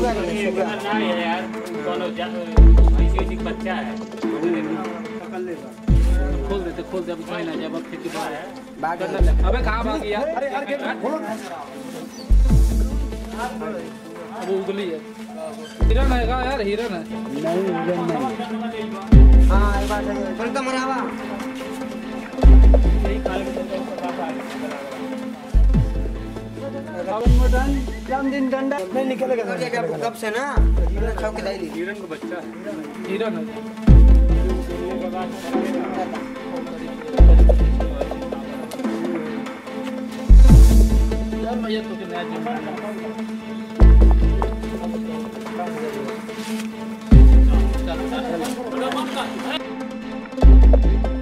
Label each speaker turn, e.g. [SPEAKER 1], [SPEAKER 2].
[SPEAKER 1] Sugar है, sugar
[SPEAKER 2] ना है यार, कोनो ऐसी बच्चा है। खोल दे अब कोई ना, जब अब खेती बात है
[SPEAKER 1] बाग
[SPEAKER 2] अबे कहाँ भाग गया? अरे खोलो ना। अब उगली है, हिरन है का यार? हिरन है?
[SPEAKER 1] नहीं, हिरन नहीं। हाँ ये बात है, बड़का मरावा
[SPEAKER 2] यही खाल में चलता है
[SPEAKER 1] दिन डंडा नहीं निकलेगा कब से ना छौके दाई
[SPEAKER 2] हिरन का बच्चा है, हिरन है। यार मैं ये तो कि नया जिम